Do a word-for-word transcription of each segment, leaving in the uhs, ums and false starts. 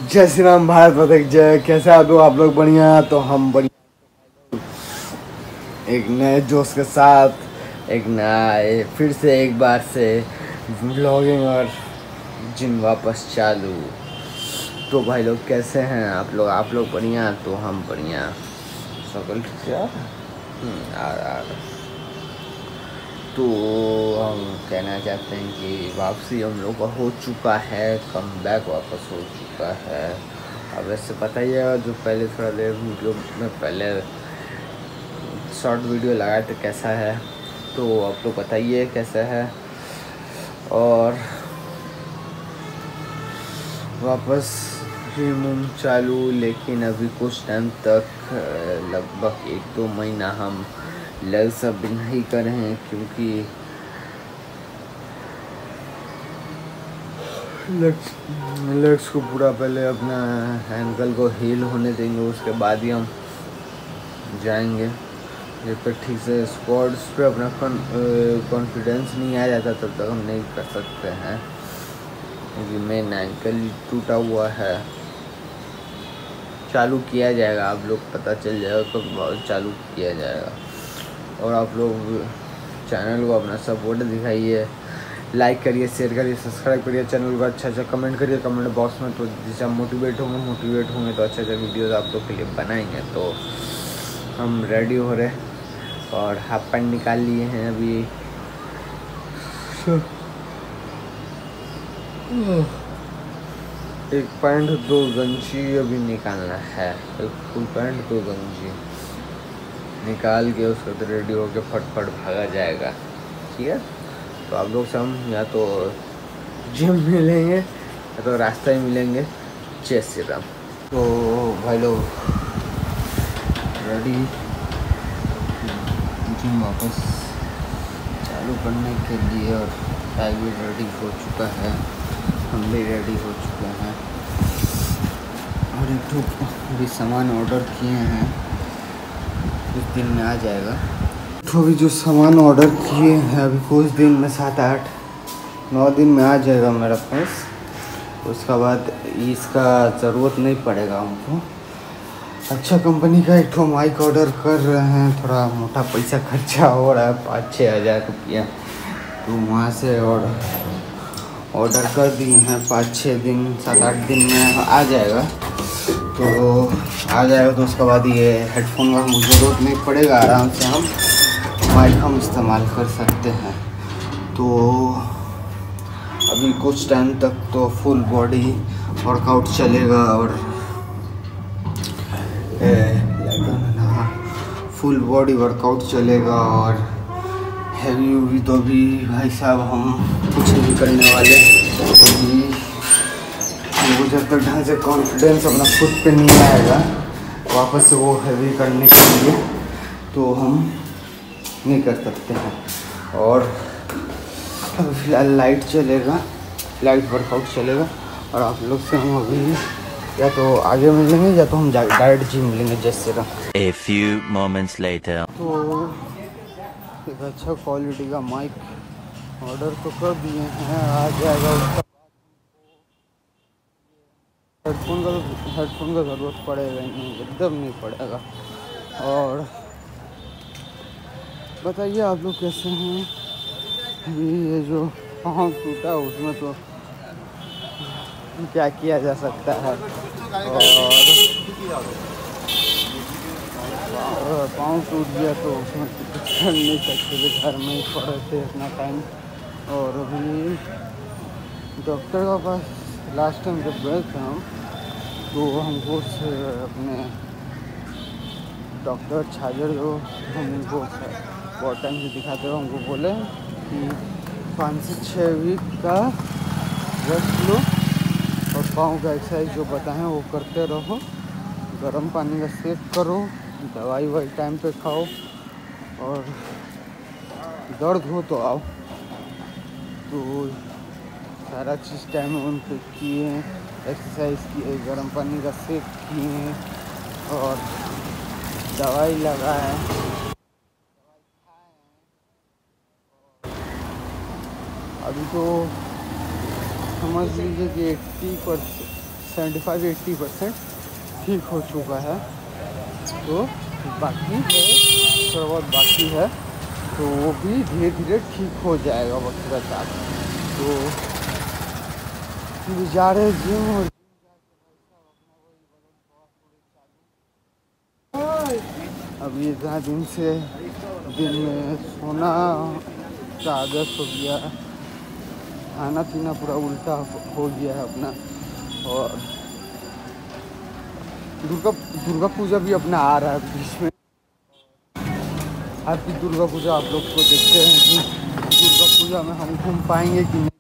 जय श्री राम, भारत माता की जय। कैसे आप लोग? आप लोग बढ़िया? तो हम बढ़िया, एक नए जोश के साथ एक नया फिर से एक बार से व्लॉगिंग और जिम वापस चालू। तो भाई लोग कैसे हैं आप लोग? आप लोग बढ़िया? तो हम बढ़िया। सकल क्या यार यार तो हम कहना चाहते हैं कि वापसी हम लोग का हो चुका है, कम बैक वापस हो चुका है। अब वैसे पता ही है, जो पहले थोड़ा देर वीडियो में पहले शॉर्ट वीडियो लगाए थे कैसा है, तो अब तो बताइए कैसा है। और वापस जिम चालू, लेकिन अभी कुछ टाइम तक लगभग एक दो महीना हम लेग्स अब नहीं कर रहे हैं, क्योंकि लेग्स लेग्स को पूरा पहले अपना एंकल को हील होने देंगे, उसके बाद ही हम जाएंगे। जब तक ठीक से स्क्वाड्स पे अपना कॉन्फिडेंस नहीं आ जाता तब तक हम नहीं कर सकते हैं, क्योंकि मेन एंकल टूटा हुआ है। चालू किया जाएगा, आप लोग पता चल जाएगा कब तो चालू किया जाएगा। और आप लोग चैनल को अपना सपोर्ट दिखाइए, लाइक करिए, शेयर करिए, सब्सक्राइब करिए चैनल को। अच्छा अच्छा कमेंट करिए कमेंट बॉक्स में, तो जिससे हम मोटिवेट होंगे मोटिवेट होंगे तो अच्छा अच्छा वीडियोज़ आप लोग के लिए बनाएंगे। तो हम रेडी हो रहे और हाफ पैंट निकाल लिए हैं अभी। एक पैंट दो गंजी अभी निकालना है, एक फुल पैंट दो गंजी निकाल के उसके बाद रेडी होके फटफट भागा जाएगा। ठीक है, तो आप लोग से हम या तो जिम मिलेंगे या तो रास्ता ही मिलेंगे। जय श्री राम। तो भाई लोग रेडी, जिम वापस चालू करने के लिए, और टाइम भी रेडी हो चुका है, हम भी रेडी हो चुके हैं। और एक तो भी सामान ऑर्डर किए हैं, कुछ दिन में आ जाएगा। तो अभी जो सामान ऑर्डर किए हैं अभी कुछ दिन में, सात आठ नौ दिन में आ जाएगा मेरे पास। उसके बाद इसका ज़रूरत नहीं पड़ेगा हमको। अच्छा कंपनी का एक तो माइक ऑर्डर कर रहे हैं, थोड़ा मोटा पैसा खर्चा हो रहा है, पाँच छः हज़ार रुपया। तो वहाँ से ऑर्डर ऑर्डर कर दिए हैं, पाँच छः दिन सात आठ दिन में आ जाएगा। तो आ जाएगा तो उसके बाद ये हेडफोन का हमको ज़रूरत नहीं पड़ेगा, आराम से हम माइक हम इस्तेमाल कर सकते हैं। तो अभी कुछ टाइम तक तो फुल बॉडी वर्कआउट चलेगा, और फुल बॉडी वर्कआउट चलेगा, और हैवी वूवी तो भी भाई साहब हम कुछ नहीं करने वाले, क्योंकि वो जब तक ढंग से कॉन्फिडेंस अपना खुद पे नहीं आएगा वापस से वो हैवी करने के लिए, तो हम नहीं कर सकते हैं। और अभी फ़िलहाल लाइट चलेगा, लाइट वर्कआउट चलेगा, और आप लोग से हम अभी या तो आगे मिलेंगे या तो हम डायरेक्ट जिम मिलेंगे। जैसे A few moments later. तो एक अच्छा क्वालिटी का माइक ऑर्डर तो कर दिए हैं, आ जाएगा। उसका हेडफोन का हेडफोन का ज़रूरत पड़ेगा नहीं, एकदम नहीं पड़ेगा। और बताइए आप लोग कैसे हैं? ये जो पाँव टूटा उसमें तो क्या किया जा सकता है, और पाँव टूट गया तो उसमें कुछ कर नहीं सकते थे, घर में ही पड़े थे इतना टाइम। और अभी डॉक्टर के पास लास्ट टाइम जब गए थे हम, तो हमको अपने डॉक्टर छाजर जो हम उनको बहुत टाइम से दिखाते हुए हमको बोले कि पाँच से छः वीक का रेस्ट लो, और पाँव का एक्सरसाइज जो बताएं वो करते रहो, गर्म पानी का सेक करो, दवाई वाई टाइम पे खाओ, और दर्द हो तो आओ। तो सारा चीज़ टाइम उन पे किए, एक्सरसाइज किए, गर्म पानी का सेक किए, और दवाई लगाए। अभी तो समझ लीजिए कि अस्सी सेवेंटी फाइव एट्टी परसेंट ठीक हो चुका है। तो बाकी है, थोड़ा बहुत बाकी है, तो वो भी धीरे धीरे ठीक हो जाएगा वक्त के साथ। तो अभी जा रहे जिम, और अभी इतना दिन से दिन में सोना का आदत हो गया, खाना पीना पूरा उल्टा हो गया है अपना। और दुर्गा दुर्गा पूजा भी अपना आ रहा है बीच में। आपकी दुर्गा पूजा आप लोग को देखते हैं कि दुर्गा पूजा में हम घूम पाएंगे कि नहीं।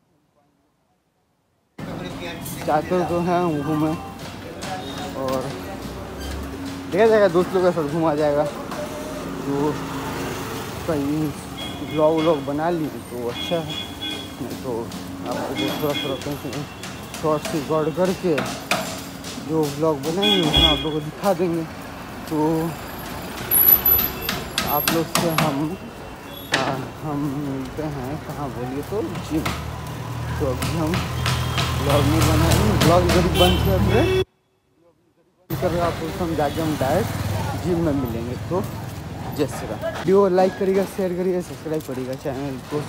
चाहते तो हैं हम घूमें, और देखा जाएगा, दोस्त लोग के साथ घूमा जाएगा। तो कहीं ब्लॉग व्लॉग बना ली तो अच्छा है, नहीं तो आपको थोड़ा थोड़ा कहीं शॉर्ट से रिकॉर्ड करके जो ब्लॉग बनाएंगे उसमें आप लोगों को दिखा देंगे। तो आप लोग से हम आ, हम मिलते हैं कहाँ बोलिए तो जिम। तो अभी हम ब्लॉग नहीं बनाएंगे, ब्लॉग इधर बंद कर रहे कर आप लोग हम जाके हम डायरेक्ट जिम में मिलेंगे। तो जैसे वीडियो लाइक करिएगा, शेयर करिएगा, सब्सक्राइब करिएगा चैनल को।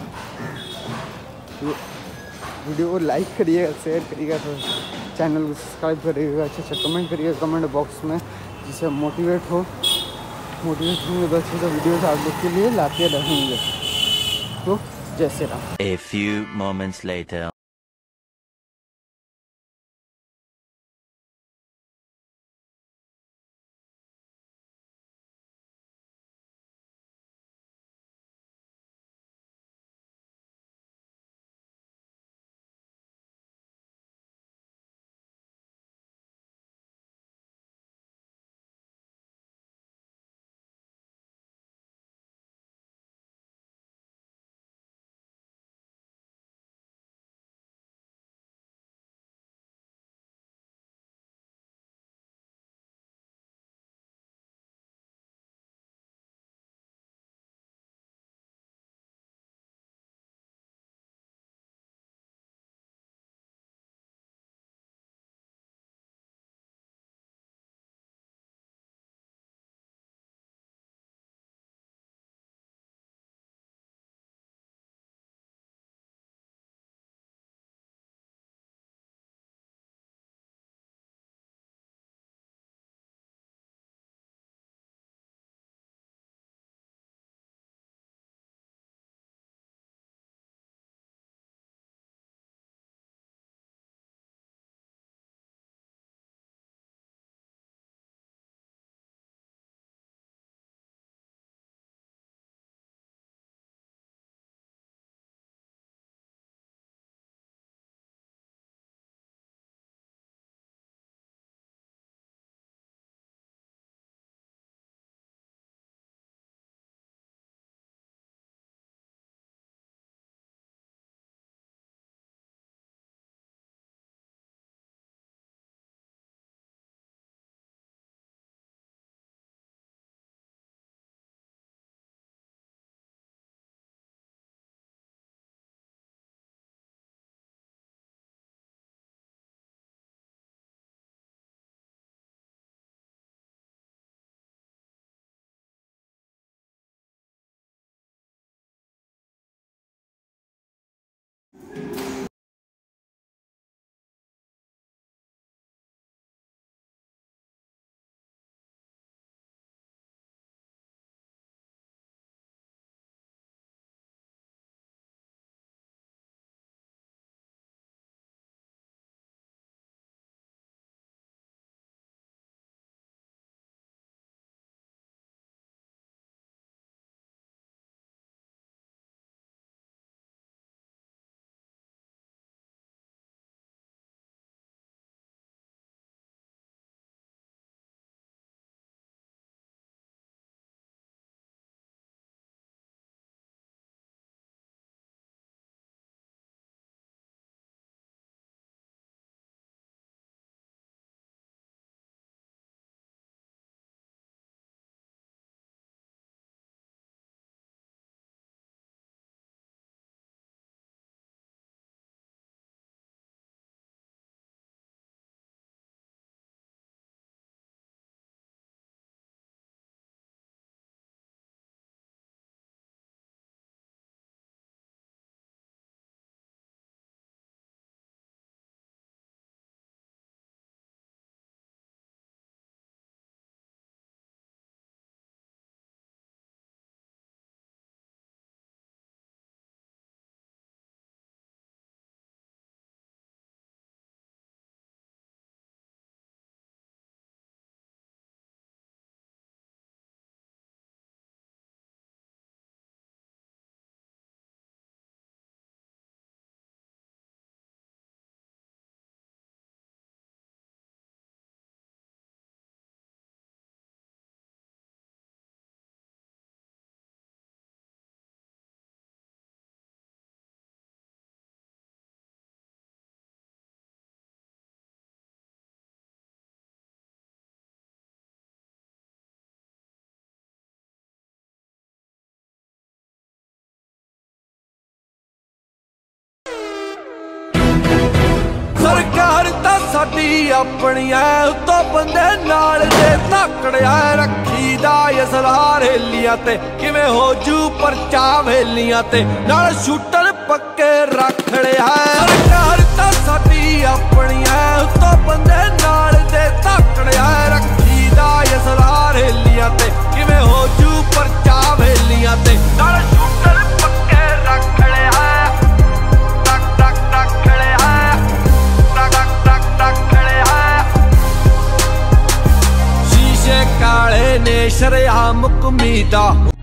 वीडियो को लाइक करिएगा, शेयर करिएगा, तो चैनल को सब्सक्राइब करिएगा, अच्छा अच्छा कमेंट करिएगा कमेंट बॉक्स में, जिससे मोटिवेट हो मोटिवेट होंगे तो अच्छे से वीडियोस आप लोग के लिए लाते रहेंगे। तो जैसे Ram. A few moments later. साडी अपनी है उतो बंदे नाल दे तकड़िया रखी दा असलार हेलियां ते किवें हो जू परचा वेलियां ते नाल शूटर पक्के रख लिया सरकार तां साडी अपनी है उतो बंदे नाल दे तकड़िया रखी दा असलार हेलियां ते किवें हो जू परचा वेलियां ते नाल शूटर पक्के रख लिया टक टक टक लिया टक टक टक लिया शीशे काले ने शरेआम कमीदा